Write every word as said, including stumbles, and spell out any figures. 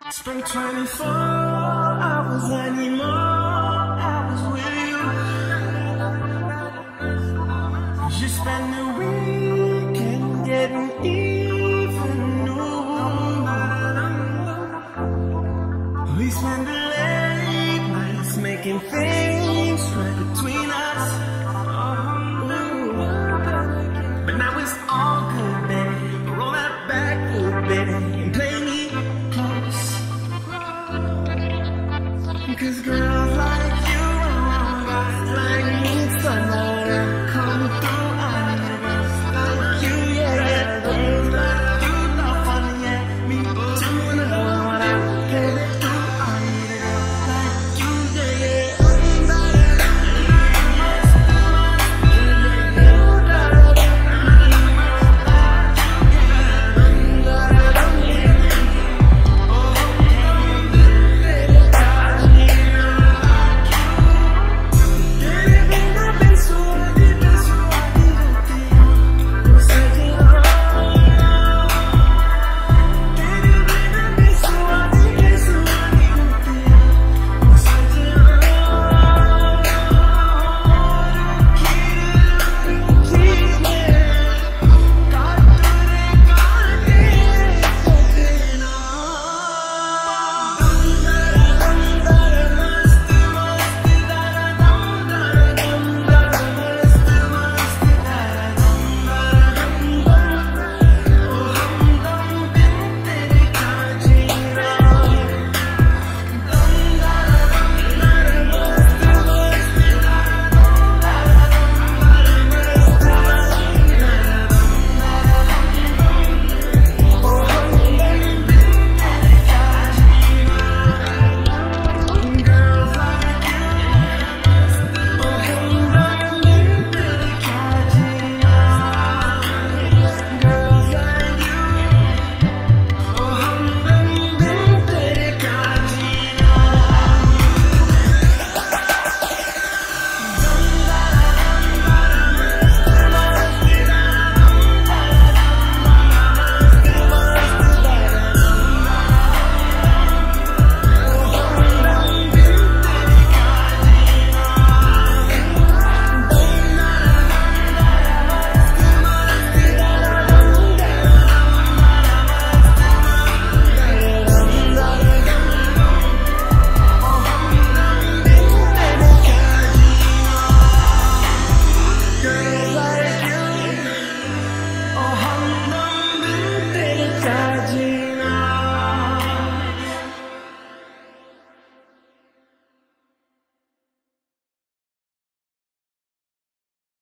Spent twenty-four hours anymore, hours with you. You spend the weekend getting even new. We spend the late nights making things right between us. But now it's all good, babe. Roll that backwood, babe, and play me close. Cause girl,